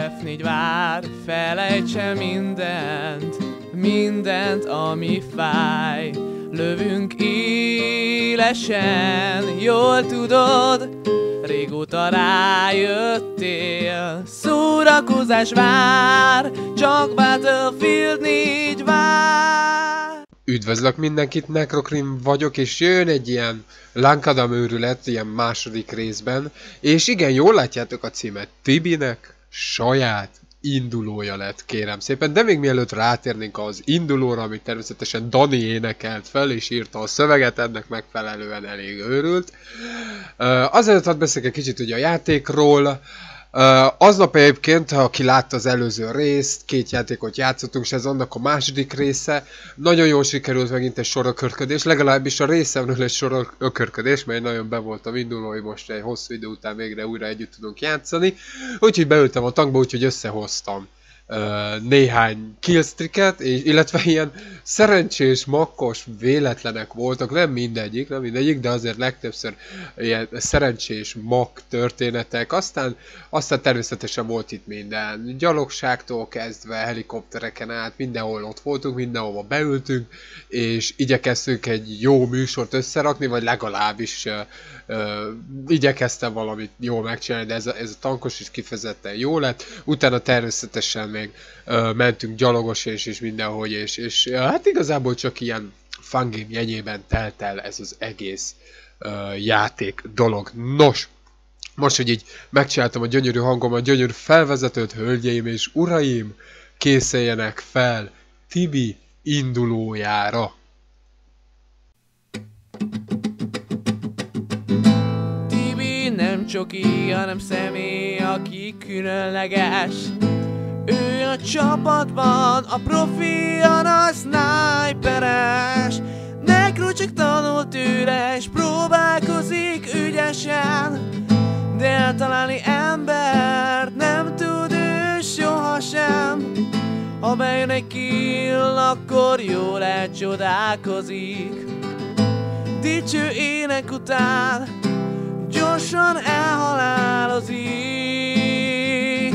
F4 vár, felejtse mindent, ami fáj. Lövünk élesen, jól tudod, régóta rájöttél. Szórakozás vár, csak Battlefield 4 vár. Üdvözlök mindenkit, Necrokrim vagyok, és jön egy ilyen Lankadam őrület, ilyen második részben. És igen, jól látjátok a címet, Tibinek saját indulója lett, kérem szépen. De még mielőtt rátérnénk az indulóra, amit természetesen Dani énekelt fel, és írta a szöveget, ennek megfelelően elég őrült. Azért hadd beszélek egy kicsit ugye a játékról. Aznap egyébként, ha aki látta az előző részt, 2 játékot játszottunk, és ez annak a második része. Nagyon jól sikerült megint egy sorokörködés, legalábbis a részemről egy sorokörködés, mert nagyon be voltam indulói, most egy hosszú idő után végre újra együtt tudunk játszani. Úgyhogy beültem a tankba, úgyhogy összehoztam néhány killstreaket, illetve ilyen szerencsés, makkos véletlenek voltak, nem mindegyik, de azért legtöbbször ilyen szerencsés makk történetek, aztán természetesen volt itt minden, gyalogságtól kezdve, helikoptereken át, mindenhol ott voltunk, mindenhova beültünk, és igyekeztünk egy jó műsort összerakni, vagy legalábbis igyekeztem valamit jól megcsinálni, de ez a tankos is kifejezetten jó lett. Utána természetesen még mentünk gyalogos és mindenhogy, és hát igazából csak ilyen fangame jegyében telt el ez az egész játék dolog. Nos, most, hogy így megcsináltam a gyönyörű hangom, a gyönyörű felvezetőt, hölgyeim és uraim, készüljenek fel Tibi indulójára. Nem csoki, hanem személy, aki különleges. Ő a csapatban, a profi, a nagy sniperes. Necro csak tanult tőle, és próbálkozik ügyesen, de eltalálni embert nem tud ő sohasem. Ha bejön egy kill, akkor jól elcsodálkozik. Dicső ének után gyorsan elhalálozik.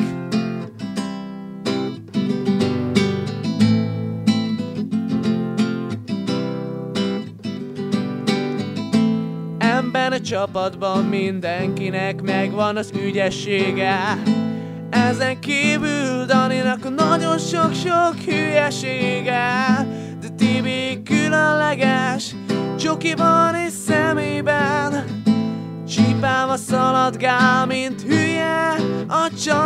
Ebben a csapatban mindenkinek megvan az ügyessége. Ezen kívül Daninak nagyon sok hülyesége. De Tibi különleges, csoki van és szemében. Csípálva szaladgál, mint hülye a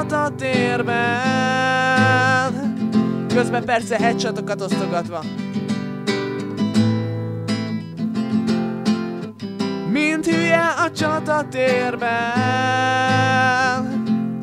csatatérben. Közben persze headshotokat osztogatva. Mint hülye a csatatérben.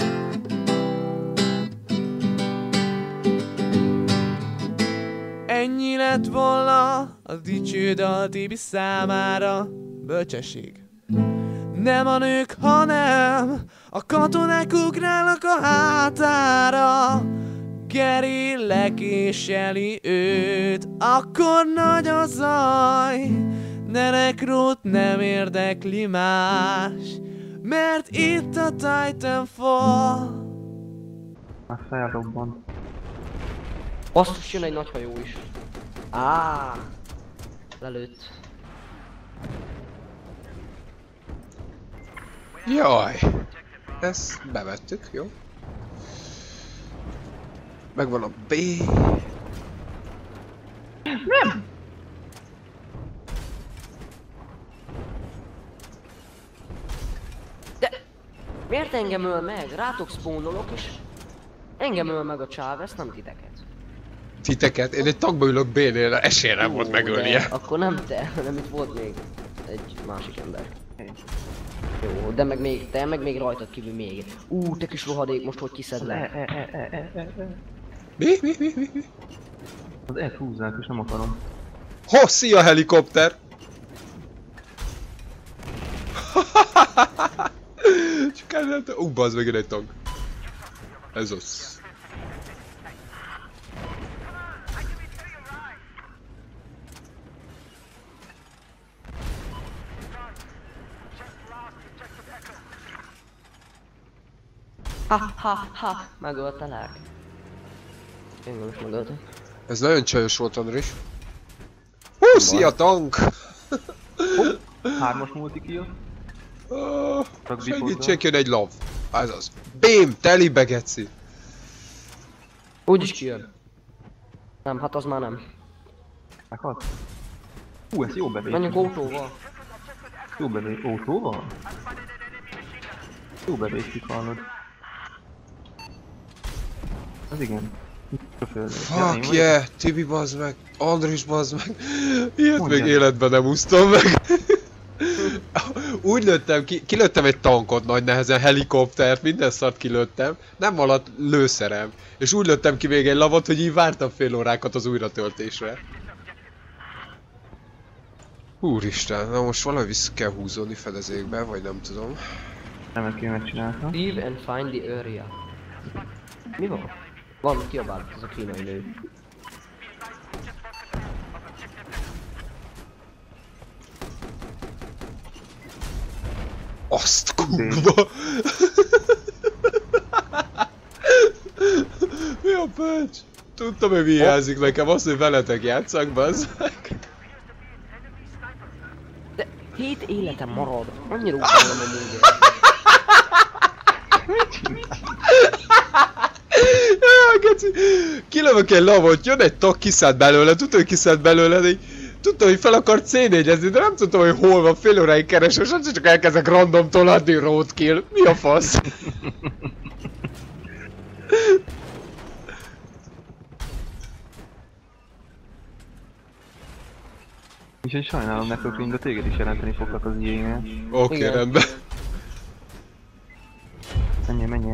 Ennyi lett volna a dicső dal Tibi számára. Bölcsesség. Nem a nők, hanem a katonák ugrálnak a hátára. Geri lekéseli őt, akkor nagy a zaj. De Necrót nem érdekli más, mert itt a Titanfall. Már felrobban. Basszus, jön egy nagy hajó is. Lelőtt. Jaj, ezt bevettük, jó? Megvan a B. Nem! De miért engem öl meg? Rátok spawnolok és engem öl meg a Chávez, nem titeket. Titeket? Én egy tankba ülök B-nél, esély nem volt megölnie. Akkor nem te, hanem itt volt még egy másik ember. Jó, de meg még rajtad kívül még. Te kis rohadék, most hogy kiszed le? Mi? Az F húzzák és nem akarom. Szia helikopter! Csak ellentem. Bazd meg egy tank. Ez az. Ha, megöltelek. Engem is megöltek. Ez nagyon csajos volt, Andris. Hú, szia tank! 3-as multikill. Segítség, jön egy lav. Ez az. Bém, telibe geci. Úgyis kijön. Nem, hát az már nem. Meghalt? Hú, ez jó bevétel. Menjünk autóval. Jó bevétel. Autóval? Jó bevétel, hallod. Az igen. Fuck yeah, Tibi bazd meg, Andris bazd meg. Ilyet Mondjad. még életben nem úsztam meg. Úgy lőttem ki, kilőttem egy tankot nagy nehezen, helikoptert, minden szart kilőttem. Nem valatt lőszerem. És úgy lőttem ki még egy lavot, hogy így vártam fél órákat az újratöltésre. Úristen, na most valahogy vissza kell húzódni fedezékbe, vagy nem tudom. Nem kéne megcsinálta. Leave and find the area. Mi van? Van, kiabált, ez a kínai nő. Azt kurva! Mi a pöcs? Tudtam, hogy vigyázik nekem azt, hogy veletek játszak, bazd meg. De 7 életem marad. Annyira utálom a múlva. Geci, kilövök egy lavot, jön egy tag, kiszállt belőle, tudtam, hogy kiszállt belőle, de tudtam, hogy fel akart C4-ezni, de nem tudtam, hogy hol van, fél óráig keresem, és csak elkezdek random toladni roadkill. Mi a fasz? Úgyhogy sajnálom Necroclean, de téged is jelenteni foglak az IE-nél. Oké, Igen. rendben. Menjél.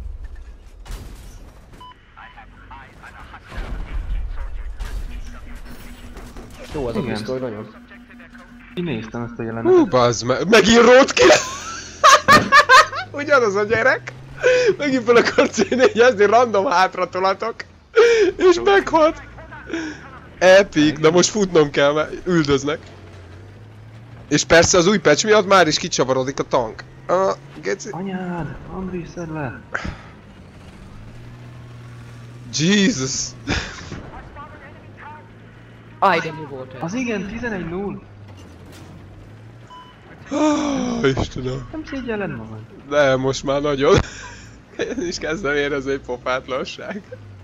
Jó, az a Igen. pisztoly nagyon. Én néztem ezt a jelenetet. Hú, bazd meg, megint roadkill! Ugyanaz a gyerek. Megint fel akar C4-ezni, random hátratolatok. És meghalt. Epic, de most futnom kell, mert üldöznek. És persze az új patch miatt már is kicsavarodik a tank. Geci. Anyád! Andris, szedd le! Jesus. Áj, de mi volt ez? Az igen, 11-0! Istenem. Nem szégyelled magad. De most már nagyon. Én is kezdem érezni egy pofátlanság.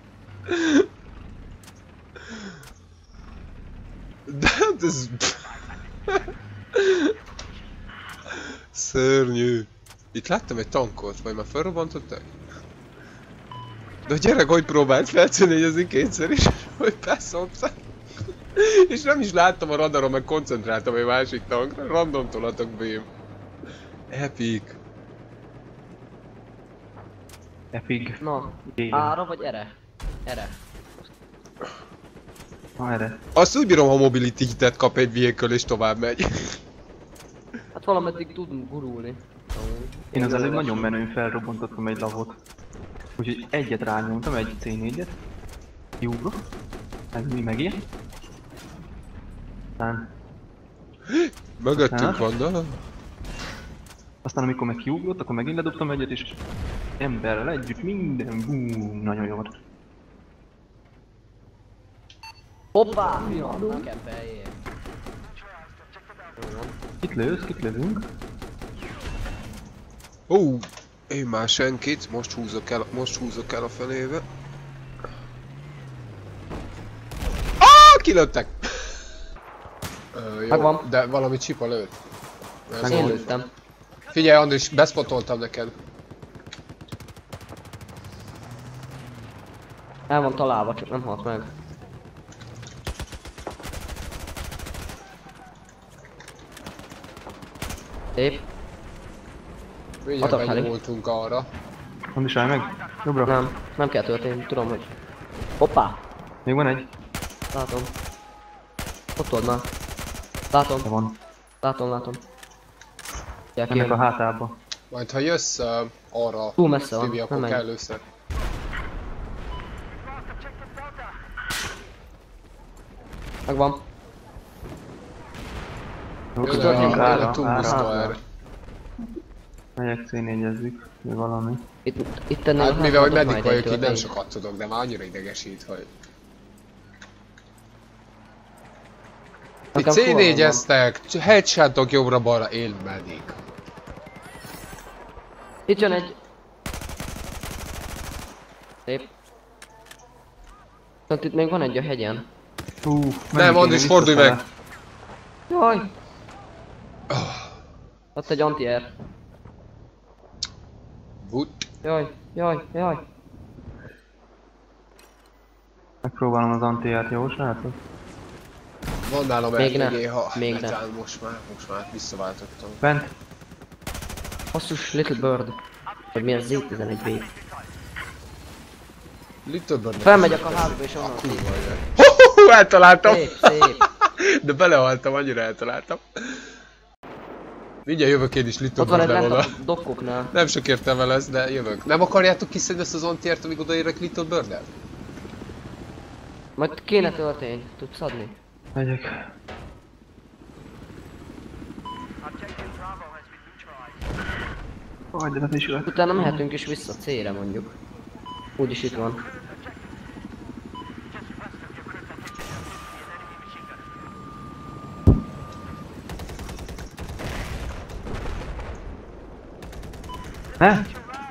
De hát ez... Szörnyű. Itt láttam egy tankot, vagy már felrobbantották? De a gyerek hogy próbált felcénélyezni kétszer is, hogy beszoptam. És nem is láttam a radaron, meg koncentráltam egy másik tankra, random tolatok bém. Epic. Epic. Na, Igen. ára vagy ere? Ere. Na erre. Azt úgy bírom, ha mobility hitet kap egy vehicle és tovább megy. Hát valameddig tudunk gurulni. Én az előbb nagyon menőn felrobbantottam egy lavot. Úgyhogy egyet rányomtam, egy C4-et. Kiugrok. Ez mi megér. Mögöttünk van, de... Aztán amikor meg kiugrott, akkor megint ledobtam egyet, és emberrel együtt minden boom, nagyon jó volt. Hoppá! Mi van? Nekem feljér. Kit lősz, kit lövünk? Ó, én már senkit, most húzok el a fenébe. Kilőttek! Jó, Megvan. de valami csipa lőtt. Ez Én van. lőttem. Figyelj, Andris, beszpotoltam neked. El van találva, csak nem halt meg. Szép. Mindjárt Adok felé. benyomultunk arra. Nem is állj meg? Jobbra. Nem kell történni, tudom, hogy... Hoppá! Még van egy. Látom. Ott volt már. Látom, De van. látom. Gyere Ennek ki. a hátába. Majd ha jössz arra, Túl messze van, Tibi, nem akkor megy. kell először. Megvan. Történik A ára. Tumbusztal erre. Megyek C4-ezzük, vagy valami. Itt ennél Hát a mivel hogy házban meddig majd egy vagyok, így nem töltény. sokat tudok, de már annyira idegesít, hogy... Ti Nekem forralom van. C4-eztek, headshotok jobbra-balra, én medik. Itt jön egy... Szép. Tehát itt még van egy a hegyen. Nem, Andris, fordulj meg! Jaj! Ott egy anti-air. Gut. Jaj. Megpróbálom az anti-át, jó srácok? Van nálam Még ne. RPG, ha Még ne. netán most már visszaváltottam. Bent? Basszus, Little Bird. Vagy milyen Z11B. Little Bird. Felmegyek a házba és onnan szív. Eltaláltam! Szép. De belehaltam, annyira eltaláltam. Mindjárt jövök én is Little Ott van egy Bird-del lent oda. a dokkoknál. Nem sok értelme lesz, de jövök. Nem akarjátok kiszedni ezt az antiért, amíg odaérek Little Bird-el? Majd kéne töltény. Tudsz adni? Megyek. Aj, de nem is lett. Utána mehetünk is vissza C-re mondjuk. Úgyis itt van. Ne?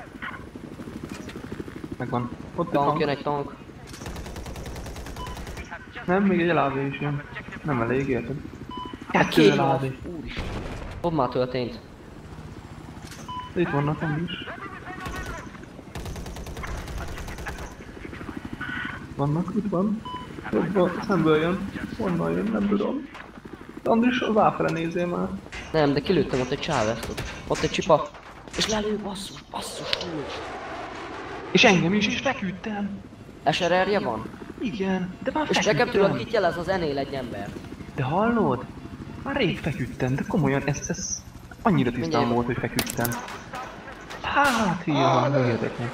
Megvan. Ott egy Tank, jön tank. egy tank. Nem, még egy LAV is jön. Nem elég, érted? Kettő Két LAV. van. Úristen. Dob már töltényt. Itt vannak nem is. Vannak, itt van. Jobban, szemből jön. Honnan jön, nem tudom. Andris, az áfele nézzél már. Nem, de kilőttem ott egy Chávest. Ott egy csipa. És lelő, basszus, kulcs. És engem is feküdtem. SRR-je van? Igen, de már És nekem tudod, feküdtem. itt jelez az enél egy ember. De hallod? Már rég feküdtem, de komolyan ez annyira tisztán Mindjárt. volt, hogy feküdtem. Hát, hírva, nem érdekel.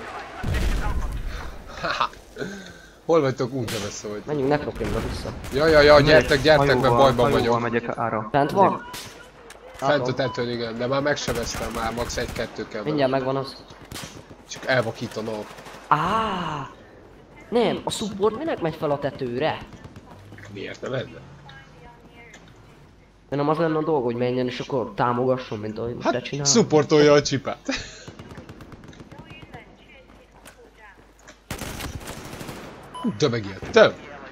Hol vagytok? Úgy nem szólt. Menjünk Necrocrimra vissza. Ja, gyertek, mert bajban Hajóval vagyok. megyek ára. Fent van? Fent a tetőn, igen, de már megsebeztem, már max 1-2 kell. Mindjárt megvan az. Csak elvakítanom. Nem, a support minek megy fel a tetőre? Miért nem lenne? Nem az lenne a dolga, hogy menjen és akkor támogasson, mint ahogy te Hát, csinálod. szupportolja a csipát. De megijedtem.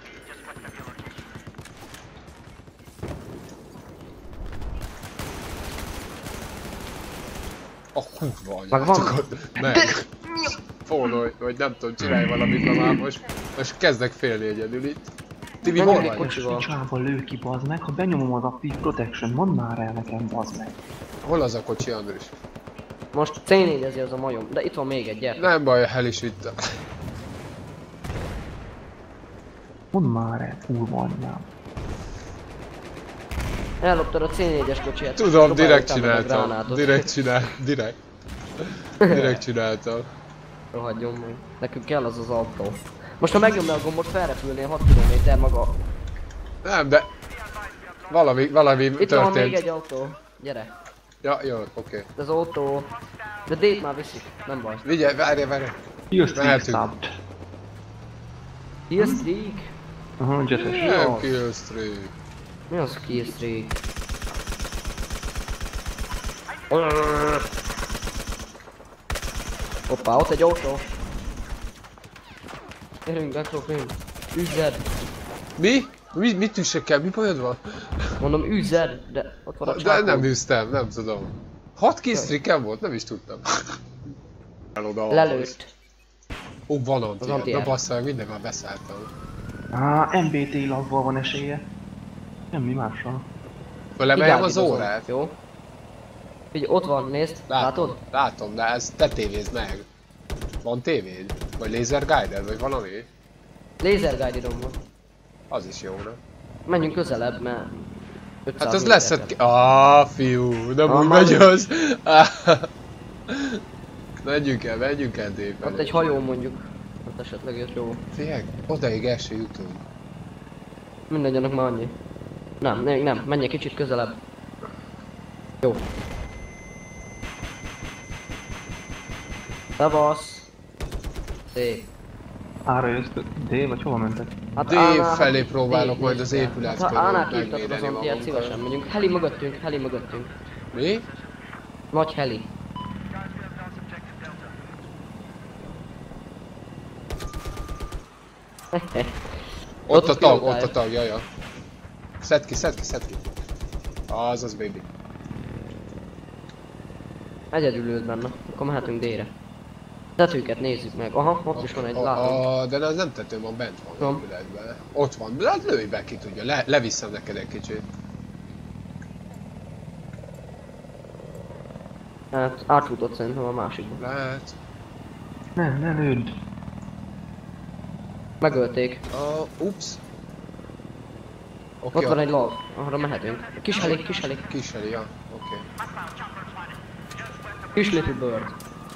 A kurva anyátokat. Meg. Fordulj, vagy nem tudom, csinálj valamit már most kezdek félni egyedül itt. Tibi, hol Menjünk egy vagy? kocsival. Picsába lő ki, bazd meg, ha benyomom az Active Protection, mondd már el nekem, bazd meg. Hol az a kocsi, Andris? Most C4-ezi az a majom, de itt van még egy, gyere. Nem baj, el is vittem. Mondd már el, kurva anyám. Elloptad a C4-es kocsiját. Tudom, Próbálj direkt utána meg csináltam. gránátot. Direkt csináltam. Rohadjon meg. Nekünk kell az az autó. Most ha megnyomnál a gombot, felrepülnél 6 km maga. Nem, de... Valami Itt van még történt. egy autó. Gyere. Ja, jó, oké. Ez az autó. De D-t már viszik, nem baj. Vigyázz, várj. Kill streak Mehetünk. stopped. Kill streak? Aha, jetes. Nem killstreak. Mi az kill streak? Hoppá, ott egy autó. Gyerünk, Necrocrim. Üzed. Mi? Mit üssek kell? Mi bajod van? Mondom üzed, de ott van a De csápó. nem üztem, nem tudom. 6 killstreakem volt? Nem is tudtam. Eloda. Lelőtt. Ó, van Az anti. anti-air. Na bassza, meg minden már beszálltam. MBT lavval van esélye. Semmi mással. Fölemeljem az Kigárdidozom, órát? jó? Figyelj, ott van, nézd, látod? Látom, de ezt te tévézd meg. Van tévéd? Vagy laser guider, vagy valami? Laser guide-idom van. Az is jó, nem? Menjünk közelebb, mert... 500 Hát az lesz méterre. fiú, nem úgy már megy úgy. az. Menjünk el délben. Ott egy hajó mondjuk. Ott esetleg jött jó. Figyelj, odaig el se jutunk. Mindannyianak már annyi. Nem, menj egy kicsit közelebb. Jó. Szevasz. Szép. Ára jössz, D vagy hova mentek? Hát D Ánál- felé próbálok D, majd az D. épület Hát, ha Ánál körül kívtatok megvédeni azon, ilyet magunkat. szívesen megyünk. Heli mögöttünk, heli mögöttünk. Mi? Nagy heli. Ott a Ott tag, pilotál. ott a tag, jaja. Szedd ki. Azaz, baby. Egyedül ült benne. Akkor mehetünk D-re. Tetőket nézzük meg. Aha, ott is van egy látom. De az nem tető van, bent van Tudom. az épületben. Ott van, de hát lőj be, ki tudja. Leviszem neked egy kicsit. Hát átfutott szerintem a másikba. Lehet. Ne lőd. Megölték. Ups. Ott Oké, van egy log, arra mehetünk. Kis heli. Kiseli, ja. Oké. Kis little bird.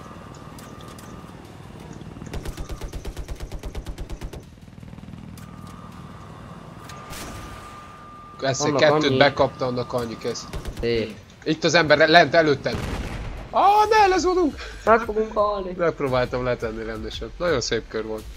Ezt egy Annak kettőt annyi. bekapta, annak annyi kész. Szép. Itt az ember lent előttem. Ne, lezúdunk! Meg fogunk halni. Megpróbáltam letenni rendesen. Nagyon szép kör volt.